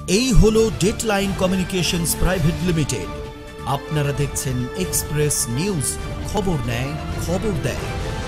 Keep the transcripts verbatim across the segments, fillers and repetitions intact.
এই হলো deadline communications private limited. আপনারা দেখছেন এক্সপ্রেস নিউজ, খবর নেয় খবর দেয়।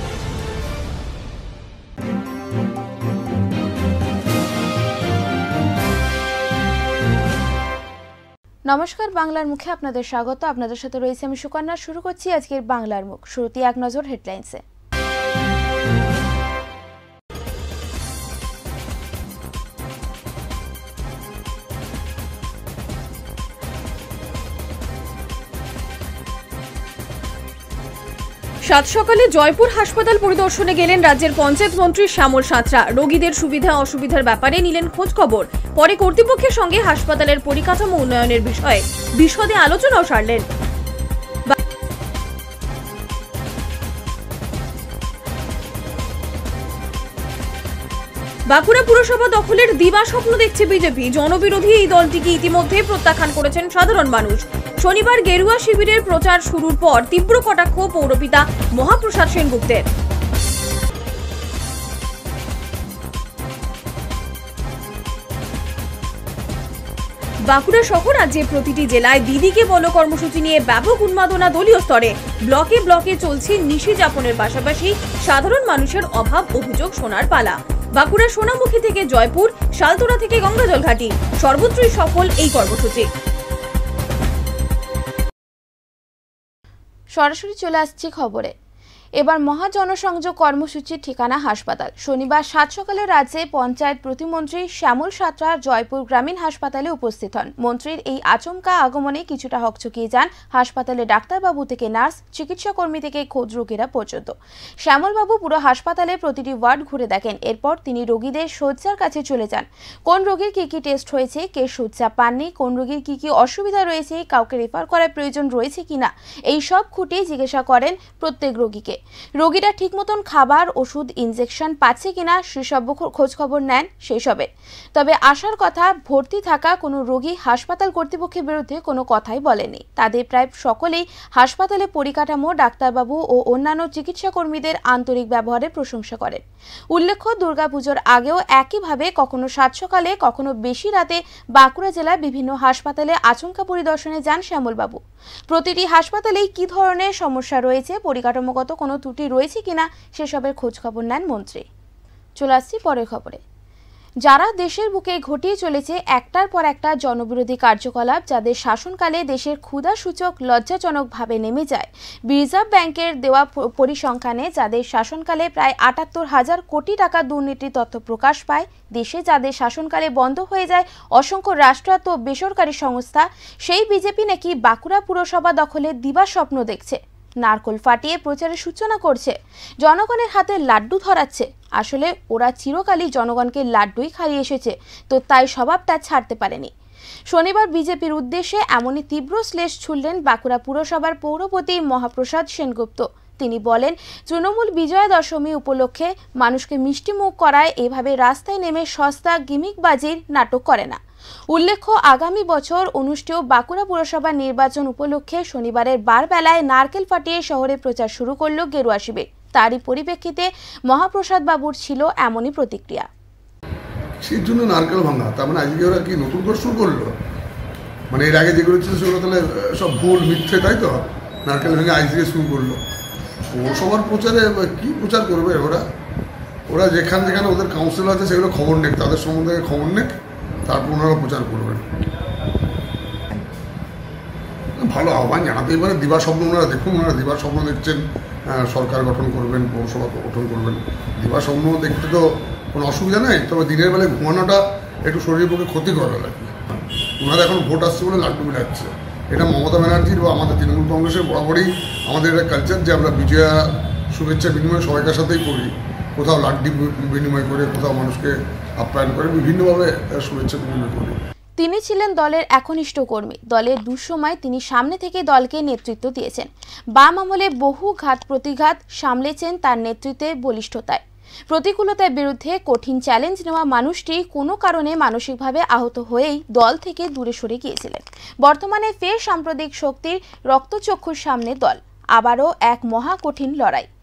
নমস্কার, বাংলার মুখে আপনাদের স্বাগত। আপনাদের সাথে রয়েছে আমি সুকন্যা। শুরু করছি আজকের বাংলার মুখ। শুরুতে এক নজর হেডলাইন্সে। সাত সকালে জয়পুর হাসপাতাল পরিদর্শনে গেলেন রাজ্যের পঞ্চায়েত মন্ত্রী শ্যামল সাঁতরা। রোগীদের সুবিধা অসুবিধার ব্যাপারে নিলেন খোঁজ খবর। পরে কর্তৃপক্ষের সঙ্গে হাসপাতালের পরিকাঠামো উন্নয়নের বিষয়ে বিশদে আলোচনাও সারলেন। বাঁকুড়া পুরসভা দখলের দিবা স্বপ্ন দেখছে বিজেপি। জনবিরোধী এই দলটিকে ইতিমধ্যে প্রত্যাখ্যান করেছেন সাধারণ মানুষ। শনিবার গেরুয়া শিবিরের প্রচার শুরুর পর তীব্র কটাক্ষ পৌরপিতা মহাপ্রসাদ সেনগুপ্তের। বাঁকুড়া সহ রাজ্যের প্রতিটি জেলায় দিদিকে বলো কর্মসূচি নিয়ে ব্যাপক উন্মাদনা দলীয় স্তরে। ব্লকে ব্লকে চলছে নিশি যাপনের পাশাপাশি সাধারণ মানুষের অভাব অভিযোগ শোনার পালা। বাঁকুড়া সোনামুখী থেকে জয়পুর, শালতোরা থেকে গঙ্গাজল ঘাটি, সর্বত্রই সফল এই কর্মসূচি। সরাসরি চলে আসছি খবরে। এবার মহাজনসংযোগ কর্মসূচির ঠিকানা হাসপাতাল। শনিবার সাত সকালে রাজ্যে পঞ্চায়েত প্রতিমন্ত্রী শ্যামল সাঁতরা জয়পুর গ্রামীণ হাসপাতালে উপস্থিত হন। মন্ত্রীর এই আচমকা আগমনে কিছুটা হকচকিয়ে যান হাসপাতালে ডাক্তারবাবু থেকে নার্স, চিকিৎসা কর্মী থেকে খোঁজ রোগীরা পর্যন্ত। শ্যামলবাবু পুরো হাসপাতালে প্রতিটি ওয়ার্ড ঘুরে দেখেন। এরপর তিনি রোগীদের শয্যার কাছে চলে যান। কোন রোগীর কি কি টেস্ট হয়েছে, কে শয্যা পাননি, কোন রোগীর কি কি অসুবিধা রয়েছে, কাউকে রেফার করার প্রয়োজন রয়েছে কিনা, এই সব খুঁটিয়ে জিজ্ঞাসা করেন প্রত্যেক রোগীকে। রোগীরা ঠিক মতন খাবার, ওষুধ, ইনজেকশন পাচ্ছে কিনা সেসব খোঁজ খবর নেন সেই সবের। তবে আসার কথা, ভর্তি থাকা কোনো রোগী হাসপাতাল কর্তৃপক্ষের বিরুদ্ধে কোনো কথাই বলেনি। তাদের প্রায় সকলেই হাসপাতালে পরিকাঠামো, ডাক্তারবাবু ও অন্যান্য চিকিৎসা কর্মীদের আন্তরিক ব্যবহারের প্রশংসা করেন। উল্লেখ্য, দুর্গাপুজোর আগেও একইভাবে কখনো সাত সকালে কখনো বেশি রাতে বাঁকুড়া জেলার বিভিন্ন হাসপাতালে আচমকা পরিদর্শনে যান শ্যামলবাবু। প্রতিটি হাসপাতালেই কি ধরনের সমস্যা রয়েছে, পরিকাঠামোগত কোনো ত্রুটি রয়েছে কিনা সেসবের খোঁজ খবর নেন মন্ত্রী। চলে আসছি পরের খবরে। যারা দেশের বুকে ঘটিয়ে চলেছে একটার পর একটা জনবিরোধী কার্যকলাপ, যাদের শাসনকালে দেশের ক্ষুধা সূচক লজ্জাজনকভাবে নেমে যায়, রিজার্ভ ব্যাংকের দেওয়া পরিসংখ্যানে যাদের শাসনকালে প্রায় আটাত্তর হাজার কোটি টাকা দুর্নীতির তথ্য প্রকাশ পায়, দেশে যাদের শাসনকালে বন্ধ হয়ে যায় অসংখ্য রাষ্ট্রায়ত্ত বেসরকারি সংস্থা, সেই বিজেপি নাকি বাঁকুড়া পুরসভা দখলের দিবা স্বপ্ন দেখছে, নারকোল ফাটিয়ে প্রচারের সূচনা করছে, জনগণের হাতে লাড্ডু ধরাচ্ছে। আসলে ওরা চিরকালই জনগণকে লাড্ডুই খাইয়ে এসেছে, তো তাই স্বভাবটা ছাড়তে পারেনি। শনিবার বিজেপির উদ্দেশ্যে এমনই তীব্র শ্লেষ ছুড়লেন বাঁকুড়া পুরসভার পৌরপতি মহাপ্রসাদ সেনগুপ্ত। তিনি বলেন, তৃণমূল বিজয়া দশমী উপলক্ষে মানুষকে মিষ্টিমুখ করায় এভাবে রাস্তায় নেমে সস্তা গিমিকবাজির নাটক করে না। উল্লেখ্য, আগামী বছর অনুষ্ঠেয় বাঁকুড়া পুরসভার নির্বাচন উপলক্ষে শনিবারের বারবেলায় নারকেল ফাটিয়ে শহরে প্রচার শুরু করল গেরুয়া শিবির। তারই পরিপ্রেক্ষিতে মহাপ্রসাদ বাবুর ছিল এমনই প্রতিক্রিয়া। সেই জন্য নারকেল ভাঙা, তার মানে আজকে ওরা কি নতুন করে শুরু করলো? মানে এর আগে যেগুলো ছিল সেগুলো তাহলে সব ভুল মিথ্যে, তাই তো? নারকেল ভেঙে আজ থেকে শুরু করলো। পৌরসভার প্রচারে কি প্রচার করবে ওরা? ওরা যেখানে যেখানে ওদের কাউন্সিলর আছে সেগুলো খবর নেক, তাদের সম্বন্ধে খবর নেক, তারপর ওনারা প্রচার করবেন। ভালো আহ্বান জানাতেই পারে। দিবা স্বপ্ন ওনারা দেখুন, ওনারা দিবা স্বপ্ন দেখছেন সরকার গঠন করবেন, পৌরসভা গঠন করবেন। দিবা স্বপ্ন দেখতে তো কোনো অসুবিধা নেই, তবে দিনের বেলায় ঘুমানোটা একটু শরীরের পক্ষে ক্ষতিকর আর কি। ওনারা এখন ভোট আসছে বলে লাড্ডু মিলাচ্ছে। এটা মমতা ব্যানার্জির বা আমাদের তৃণমূল কংগ্রেসের বরাবরই আমাদের একটা কালচার যে আমরা বিজয়া শুভেচ্ছা বিনিময় সবাইকার সাথেই করি। কোথাও লাড্ডু বিনিময় করে, কোথাও মানুষকে আপ্যায়ন করে, বিভিন্নভাবে শুভেচ্ছা বিনিময় করি। তিনি ছিলেন দলের একনিষ্ঠ কর্মী। দলের দুঃসময় তিনি সামনে থেকে দলকে নেতৃত্ব দিয়েছেন। বাম আমলে বহু ঘাত প্রতিঘাত সামলেছেন তার নেতৃত্বে বলিষ্ঠতায়। প্রতিকূলতার বিরুদ্ধে কঠিন চ্যালেঞ্জ নেওয়া মানুষটি কোনো কারণে মানসিকভাবে আহত হয়েই দল থেকে দূরে সরে গিয়েছিলেন। বর্তমানে ফের সাম্প্রদায়িক শক্তির রক্তচক্ষুর সামনে দল, আবারও এক মহা কঠিন লড়াই।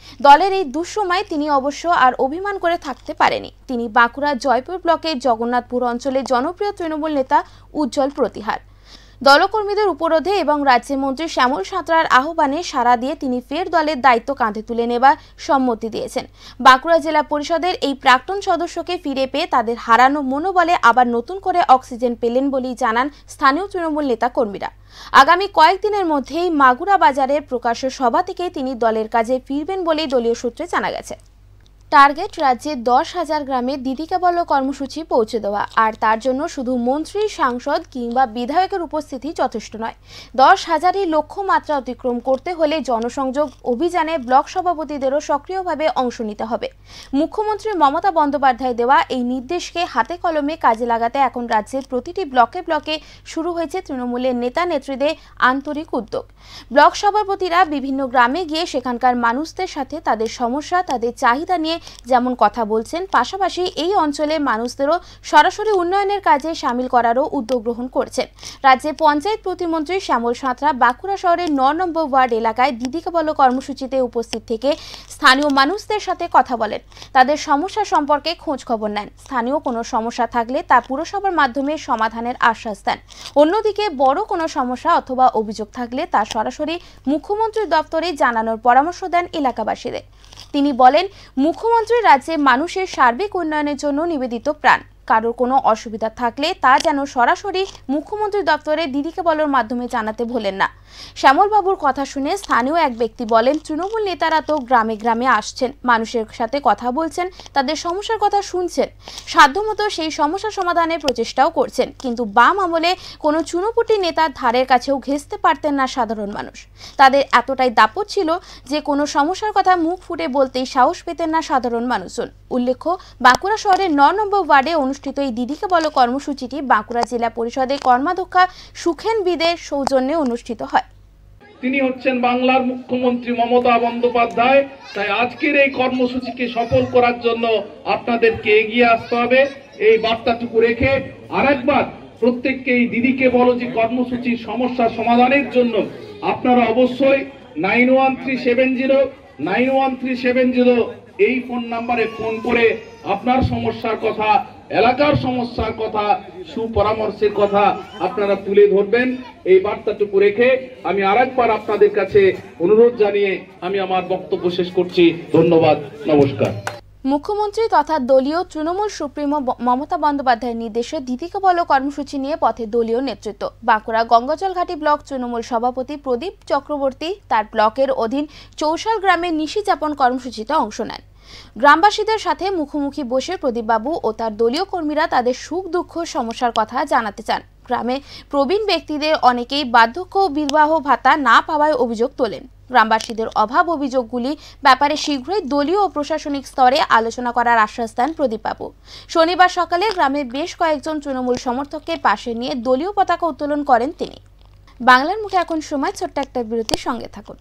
দলের এই দুঃসময় তিনি অবশ্য আর অভিমান করে থাকতে পারেনি। তিনি বাঁকুড়া জয়পুর ব্লকের জগন্নাথপুর অঞ্চলের জনপ্রিয় তৃণমূল নেতা উজ্জ্বল প্রতিহার। দলকর্মীদের উপরোধে এবং রাজ্য মন্ত্রী শ্যামল সাঁতরার আহ্বানে সাড়া দিয়ে তিনি ফের দলের দায়িত্ব কাঁধে তুলে নেবার সম্মতি দিয়েছেন। বাঁকুড়া জেলা পরিষদের এই প্রাক্তন সদস্যকে ফিরে পেয়ে তাদের হারানো মনোবলে আবার নতুন করে অক্সিজেন পেলেন বলেই জানান স্থানীয় তৃণমূল নেতা কর্মীরা। আগামী কয়েকদিনের মধ্যেই মাগুরা বাজারের প্রকাশ্য সভা থেকে তিনি দলের কাজে ফিরবেন বলেই দলীয় সূত্রে জানা গেছে। টার্গেট রাজ্যে দশ হাজার গ্রামে দিদিকে বলো কর্মসূচি পৌঁছে দেওয়া, আর তার জন্য শুধু মন্ত্রী, সাংসদ কিংবা বিধায়কের উপস্থিতি যথেষ্ট নয়। দশ হাজারই লক্ষ্যমাত্রা অতিক্রম করতে হলে জনসংযোগ অভিযানে ব্লক সভাপতিদেরও সক্রিয়ভাবে অংশ নিতে হবে। মুখ্যমন্ত্রী মমতা বন্দ্যোপাধ্যায় দেওয়া এই নির্দেশকে হাতে কলমে কাজে লাগাতে এখন রাজ্যের প্রতিটি ব্লকে ব্লকে শুরু হয়েছে তৃণমূলের নেতা নেত্রীদের আন্তরিক উদ্যোগ। ব্লক সভাপতিরা বিভিন্ন গ্রামে গিয়ে সেখানকার মানুষদের সাথে তাদের সমস্যা, তাদের চাহিদা নিয়ে যেমন কথা বলছেন, পাশাপাশি এই অঞ্চলের মানুষদেরও সরাসরি উন্নয়নের কাজে সামিল করারও উদ্যোগ গ্রহণ করছেন। রাজ্যে পঞ্চায়েত প্রতিমন্ত্রী শ্যামল সাঁতরা বাঁকুড়া শহরের ন নম্বর ওয়ার্ড এলাকায় দিদিকে বলো কর্মসূচিতে উপস্থিত থেকে স্থানীয় মানুষদের সাথে কথা বলেন, তাদের সমস্যা সম্পর্কে খোঁজ খবর নেন। স্থানীয় কোনো সমস্যা থাকলে তা পুরসভার মাধ্যমে সমাধানের আশ্বাস দেন। অন্যদিকে বড় কোনো সমস্যা অথবা অভিযোগ থাকলে তা সরাসরি মুখ্যমন্ত্রীর দপ্তরে জানানোর পরামর্শ দেন এলাকাবাসীদের। তিনি বলেন, মুখ্যমন্ত্রী রাজ্যে মানুষের সার্বিক উন্নয়নের জন্য নিবেদিত প্রাণ। কারোর কোনো অসুবিধা থাকলে তা যেন সরাসরি মুখ্যমন্ত্রী দপ্তরে দিদিকে বলার মাধ্যমে জানাতে ভোলেন না। শ্যামলবাবুর কথা শুনে স্থানীয় এক ব্যক্তি বলেন, তৃণমূল নেতারা তো গ্রামে গ্রামে আসছেন, মানুষের সাথে কথা বলছেন, তাদের সমস্যার কথা শুনছেন, সাধ্যমতো সেই সমস্যা সমাধানের প্রচেষ্টাও করছেন, কিন্তু বাম আমলে কোনো চুনোপুটি নেতার ধারের কাছেও ঘেঁষতে পারতেন না সাধারণ মানুষ। তাদের এতটাই দাপট ছিল যে কোনো সমস্যার কথা মুখ ফুটে বলতেই সাহস পেতেন না সাধারণ মানুষজন। উল্লেখ্য, বাঁকুড়া শহরের ন নম্বর ওয়ার্ডে অনুষ্ঠিত এই দিদিকে বলো কর্মসূচিটি বাঁকুড়া জেলা পরিষদের কর্মাধ্যক্ষা সুখেন বিদের সৌজন্যে অনুষ্ঠিত হয়। তিনি হচ্ছেন বাংলার মুখ্যমন্ত্রী মমতা বন্দ্যোপাধ্যায়। তাই আজকের এই কর্মসূচিকে সফল করার জন্য আপনাদেরকে এগিয়ে আসতে হবে। এই বার্তাটুকু রেখে আরেকবার প্রত্যেককে এই দিদিকে বলো যে কর্মসূচির সমস্যা সমাধানের জন্য আপনারা অবশ্যই nine one three seven zero nine one three seven zero এই ফোন নাম্বারে ফোন করে আপনার সমস্যার কথা, এলাকার সমস্যার কথা, সুপরামর্শের কথা আপনারা তুলে ধরবেন। এই বার্তাটুকু রেখে আমি আরেকবার আপনাদের কাছে অনুরোধ জানিয়ে আমি আমার বক্তব্য শেষ করছি। ধন্যবাদ, নমস্কার। মুখ্যমন্ত্রী তথা দলীয় তৃণমূল সুপ্রিমো মমতা বন্দ্যোপাধ্যায়ের নির্দেশে দিদিকে বলো কর্মসূচি নিয়ে পথে দলীয় নেতৃত্ব। বাঁকুড়া গঙ্গাজলঘাটি ব্লক তৃণমূল সভাপতি প্রদীপ চক্রবর্তী তার ব্লকের অধীন চৌশাল গ্রামে নিশি যাপন কর্মসূচিতে অংশ নেন। গ্রামবাসীদের সাথে মুখোমুখি বসে প্রদীপবাবু ও তার দলীয় কর্মীরা তাদের সুখ দুঃখ সমস্যার কথা জানাতে চান। গ্রামে প্রবীণ ব্যক্তিদের অনেকেই বার্ধক্য বিবাহ ভাতা না পাওয়ায় অভিযোগ তোলেন। গ্রামবাসীদের অভাব অভিযোগগুলি ব্যাপারে শীঘ্রই দলীয় ও প্রশাসনিক স্তরে আলোচনা করার আশ্বাস দেন প্রদীপবাবু। শনিবার সকালে গ্রামের বেশ কয়েকজন তৃণমূল সমর্থককে পাশে নিয়ে দলীয় পতাকা উত্তোলন করেন তিনি। বাংলার মুখে এখন সময় ছোট্ট একটা বিরতির সঙ্গে থাকুন।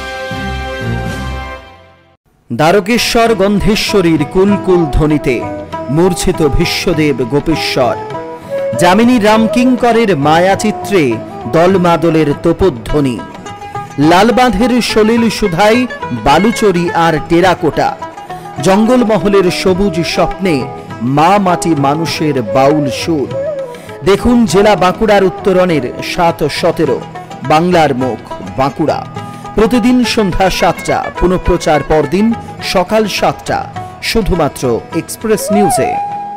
দ্বারকেশ্বর গন্ধেশ্বরীর কুলকুল ধ্বনিতে মূর্ছিত ভীষ্মদেব গোপেশ্বর, যামিনী রামকিঙ্করের মায়াচিত্রে দলমাদলের তোপধ্বনি, লালবাঁধের সলিল সুধাই বালুচরি আর টেরাকোটা, জঙ্গলমহলের সবুজ স্বপ্নে মা মাটি মানুষের বাউল সুর। দেখুন জেলা বাঁকুড়ার উত্তরণের সাত সতেরো বাংলার মুখ বাঁকুড়া, প্রতিদিন সন্ধ্যা সাতটা, পুনঃপ্রচার পরদিন সকাল সাতটা, শুধুমাত্র এক্সপ্রেস নিউজে।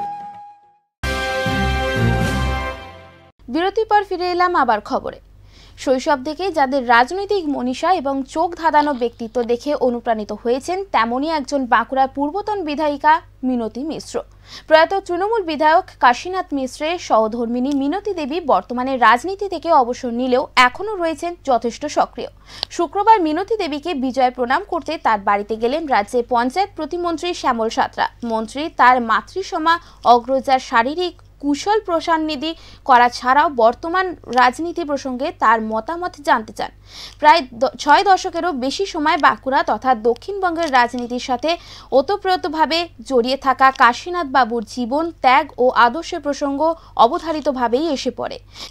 বিরতির পর ফিরে এলাম আবার খবরে। শৈশব থেকে যাদের রাজনৈতিক মনীষা এবং চোখ ধাঁধানো ব্যক্তিত্ব দেখে অনুপ্রাণিত হয়েছেন, তেমনই একজন বাঁকুড়ার পূর্বতন বিধায়িকা মিনতি মিশ্র। প্রয়াত তৃণমূল বিধায়ক কাশীনাথ মিশ্রের সহধর্মিনী মিনতি দেবী বর্তমানে রাজনীতি থেকে অবসর নিলেও এখনও রয়েছেন যথেষ্ট সক্রিয়। শুক্রবার মিনতি দেবীকে বিজয় প্রণাম করতে তার বাড়িতে গেলেন রাজ্যের পঞ্চায়েত প্রতিমন্ত্রী শ্যামল সাঁতরা। মন্ত্রী তার মাতৃসমা অগ্রজার শারীরিক কুশল প্রসান্নিধি করা ছাড়াও বর্তমান রাজনীতি প্রসঙ্গে তার মতামত জানতে চান। প্রায় ছয় দশকেরও বেশি সময় বাঁকুড়া তথা দক্ষিণবঙ্গের রাজনীতির সাথে ওতপ্রোতভাবে জড়িয়ে থাকা কাশীনাথ বাবুর জীবন, ত্যাগ ও আদর্শের প্রসঙ্গ অবধারিতভাবেই এসে পড়ে।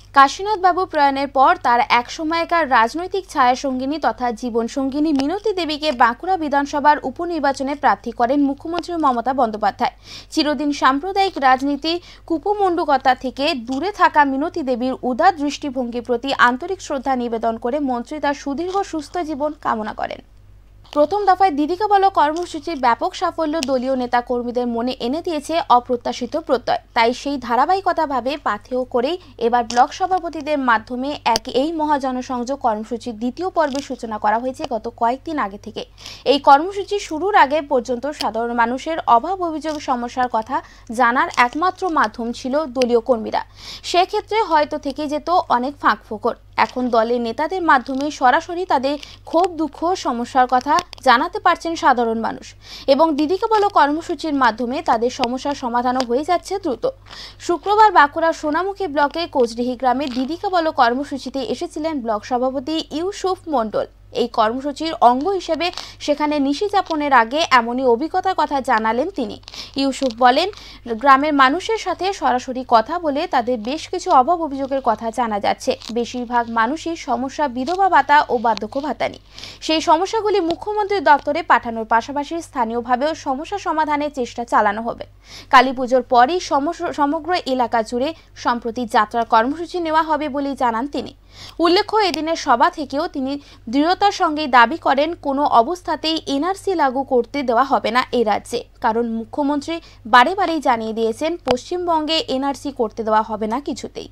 কাশীনাথ বাবু প্রয়াণের পর তার একসময়কার রাজনৈতিক ছায়াসঙ্গিনী তথা জীবনসঙ্গিনী মিনতি দেবীকে বাঁকুড়া বিধানসভার উপনির্বাচনে প্রার্থী করেন মুখ্যমন্ত্রী মমতা বন্দ্যোপাধ্যায়। চিরদিন সাম্প্রদায়িক রাজনীতি কুপমণ্ডুকতা থেকে দূরে থাকা মিনতি দেবীর উদার দৃষ্টিভঙ্গির প্রতি আন্তরিক শ্রদ্ধা নিবেদন করে মন্ত্রী তার সুদীর্ঘ সুস্থ জীবন কামনা করেন। প্রথম দফায় দিদিকে বলো কর্মসূচির ব্যাপক সাফল্য দলীয় নেতা কর্মীদের মনে এনে দিয়েছে অপ্রত্যাশিত প্রত্যয়। তাই সেই ধারাবাহিকতাভাবে পাথেয় করেই এবার ব্লক সভাপতিদের মাধ্যমে এক এই মহাজনসংযোগ কর্মসূচির দ্বিতীয় পর্বের সূচনা করা হয়েছে গত কয়েকদিন আগে থেকে। এই কর্মসূচি শুরুর আগে পর্যন্ত সাধারণ মানুষের অভাব অভিযোগ সমস্যার কথা জানার একমাত্র মাধ্যম ছিল দলীয় কর্মীরা। সেক্ষেত্রে হয়তো থেকে যেত অনেক ফাঁক ফোকর। এখন দলের নেতাদের মাধ্যমে সরাসরি তাদের ক্ষোভ দুঃখ সমস্যার কথা জানাতে পারছেন সাধারণ মানুষ এবং দিদিকে বলো কর্মসূচির মাধ্যমে তাদের সমস্যার সমাধানও হয়ে যাচ্ছে দ্রুত। শুক্রবার বাঁকুড়ার সোনামুখী ব্লকে কোচডিহি গ্রামে দিদিকে বলো কর্মসূচিতে এসেছিলেন ব্লক সভাপতি ইউসুফ মণ্ডল। এই কর্মসূচির অঙ্গ হিসেবে সেখানে নিশি যাপনের আগে এমনই অভিজ্ঞতার কথা জানালেন তিনি। ইউসুফ বলেন, গ্রামের মানুষের সাথে সরাসরি কথা বলে তাদের বেশ কিছু অভাব অভিযোগের কথা জানা যাচ্ছে। বেশিরভাগ মানুষই সমস্যা বিধবা ভাতা ও বার্ধক্য ভাতা নিয়ে। সেই সমস্যাগুলি মুখ্যমন্ত্রীর দপ্তরে পাঠানোর পাশাপাশি স্থানীয়ভাবেও সমস্যা সমাধানের চেষ্টা চালানো হবে। কালী পুজোর পরই সমগ্র এলাকা জুড়ে সম্প্রতি যাত্রার কর্মসূচি নেওয়া হবে বলেই জানান তিনি। উল্লেখ্য, এদিনের সভা থেকেও তিনি দৃঢ়তার সঙ্গে দাবি করেন কোনো অবস্থাতেই এনআরসি লাগু করতে দেওয়া হবে না এই রাজ্যে, কারণ মুখ্যমন্ত্রী বারে বারেই জানিয়ে দিয়েছেন পশ্চিমবঙ্গে এনআরসি করতে দেওয়া হবে না কিছুতেই।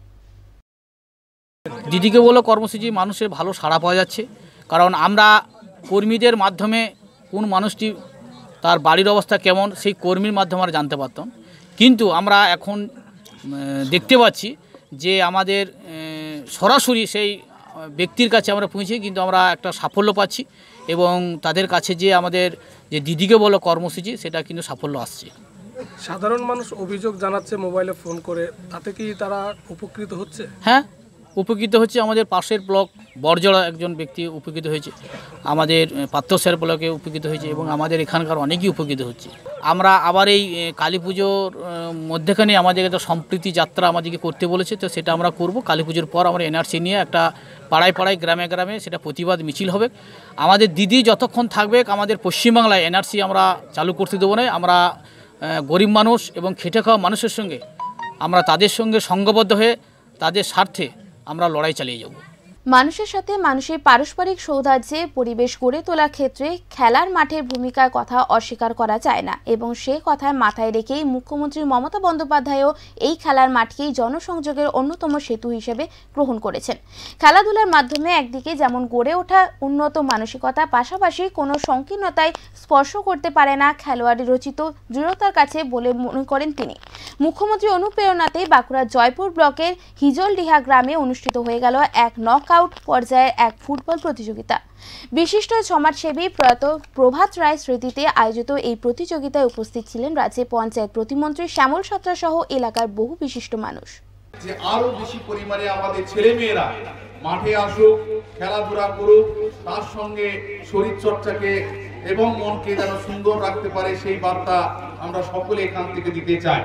দিদিকে বলো কর্মসূচি মানুষের ভালো সাড়া পাওয়া যাচ্ছে, কারণ আমরা কর্মীদের মাধ্যমে কোন মানুষটি তার বাড়ির অবস্থা কেমন সেই কর্মীর মাধ্যমে আমরা জানতে পারতাম, কিন্তু আমরা এখন দেখতে পাচ্ছি যে আমাদের সরাসরি সেই ব্যক্তির কাছে আমরা পৌঁছে কিন্তু আমরা একটা সাফল্য পাচ্ছি এবং তাদের কাছে যে আমাদের যে দিদিকে বলো কর্মসূচি সেটা কিন্তু সাফল্য আসছে। সাধারণ মানুষ অভিযোগ জানাচ্ছে মোবাইলে ফোন করে, তাতে কি তারা উপকৃত হচ্ছে? হ্যাঁ, উপকৃত হচ্ছে। আমাদের পাশের ব্লক বরজড়া একজন ব্যক্তি উপকৃত হয়েছে, আমাদের পাত্রস্যার ব্লকে উপকৃত হয়েছে এবং আমাদের এখানকার অনেকেই উপকৃত হচ্ছে। আমরা আবার এই কালী পুজোর মধ্যেখানে আমাদের একটা সম্প্রীতি যাত্রা আমাদেরকে করতে বলেছে, তো সেটা আমরা করব। কালী পুজোর পর আমরা এনআরসি নিয়ে একটা পাড়ায় পাড়ায় গ্রামে গ্রামে সেটা প্রতিবাদ মিছিল হবে। আমাদের দিদি যতক্ষণ থাকবে আমাদের পশ্চিমবাংলায় এনআরসি আমরা চালু করতে দেবো না। আমরা গরিব মানুষ এবং খেটে খাওয়া মানুষের সঙ্গে আমরা তাদের সঙ্গে সংঘবদ্ধ হয়ে তাদের স্বার্থে আমরা লড়াই চালিয়ে যাব। মানুষের সাথে মানুষের পারস্পরিক সৌহার্দ্যে পরিবেশ গড়ে তোলার ক্ষেত্রে খেলার মাঠের ভূমিকার কথা অস্বীকার করা যায় না এবং সে কথায় মাথায় রেখেই মুখ্যমন্ত্রী মমতা বন্দ্যোপাধ্যায়ও এই খেলার মাঠকেই জনসংযোগের অন্যতম সেতু হিসেবে গ্রহণ করেছেন। খেলাধুলার মাধ্যমে একদিকে যেমন গড়ে ওঠা উন্নত মানসিকতা, পাশাপাশি কোনো সংকীর্ণতায় স্পর্শ করতে পারে না খেলোয়াড়ি রচিত দৃঢ়তার কাছে বলে মনে করেন তিনি। মুখ্যমন্ত্রী অনুপ্রেরণাতে বাঁকুড়ার জয়পুর ব্লকের হিজলডিহা গ্রামে অনুষ্ঠিত হয়ে গেল এক নক আউট পর্যায়ের এক ফুটবল প্রতিযোগিতা। বিশিষ্ট সমাজসেবী প্রয়াত প্রভাত রায় স্মৃতিতে আয়োজিত এই প্রতিযোগিতায় উপস্থিত ছিলেন রাজ্যের পঞ্চায়েত প্রতিমন্ত্রী শ্যামল সাঁতরা সহ এলাকার বহু বিশিষ্ট মানুষ। যে আরো বেশি পরিমাণে আমাদের ছেলেমেয়েরা মাঠে আসুক, খেলাধুলা করুক, তার সঙ্গে শরীর চর্চাকে এবং মনকে যেন সুন্দর রাখতে পারে সেই বার্তা আমরা সকলে এখান থেকে দিতে চাই।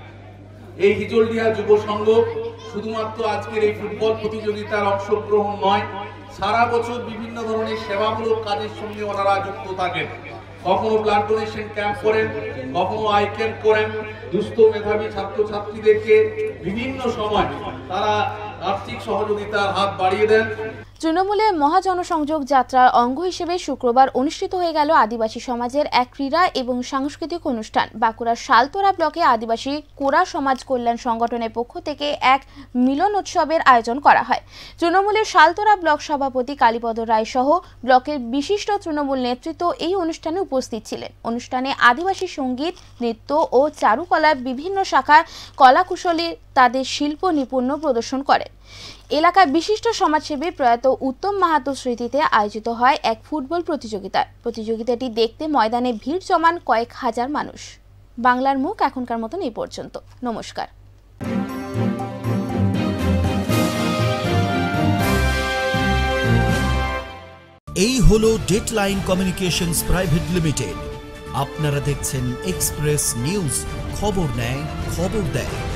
এই হিজলডিহা যুব সংঘ শুধুমাত্র আজকের এই ফুটবল প্রতিযোগিতার অংশগ্রহণ নয়, সারা বছর বিভিন্ন ধরনের সেবামূলক কাজের সঙ্গে ওনারা যুক্ত থাকেন। কখনো ব্লাড ডোনেশন ক্যাম্প করেন, কখনো আই ক্যাম্প করেন, দুস্থ মেধাবী ছাত্রছাত্রীদেরকে বিভিন্ন সময় তারা আর্থিক সহযোগিতার হাত বাড়িয়ে দেন। তৃণমূলের মহাজনসংযোগ যাত্রার অঙ্গ হিসেবে শুক্রবার অনুষ্ঠিত হয়ে গেল আদিবাসী সমাজের এক ক্রীড়া এবং সাংস্কৃতিক অনুষ্ঠান। বাঁকুড়ার শালতোরা ব্লকে আদিবাসী কোরা সমাজ কল্যাণ সংগঠনের পক্ষ থেকে এক মিলন উৎসবের আয়োজন করা হয়। তৃণমূলের শালতোরা ব্লক সভাপতি কালীপদ রায় সহ ব্লকের বিশিষ্ট তৃণমূল নেতৃত্ব এই অনুষ্ঠানে উপস্থিত ছিলেন। অনুষ্ঠানে আদিবাসী সঙ্গীত, নৃত্য ও চারুকলার বিভিন্ন শাখার কলাকুশলী তাদের শিল্প নিপুণ্য প্রদর্শন করেন। এলাকার বিশিষ্ট সমাজসেবী প্রয়াত উত্তম মাহাতো স্মৃতিতে আয়োজিত হয় এক ফুটবল প্রতিযোগিতা। প্রতিযোগিতাটি দেখতে ময়দানে ভিড় জমান কয়েক হাজার মানুষ। বাংলার মুখ এখনকার মতন এই পর্যন্ত। নমস্কার। এই হলো ডেডলাইন কমিউনিকেশনস প্রাইভেট লিমিটেড। আপনারা দেখছেন এক্সপ্রেস নিউজ, খবর নেয় খবর দেয়।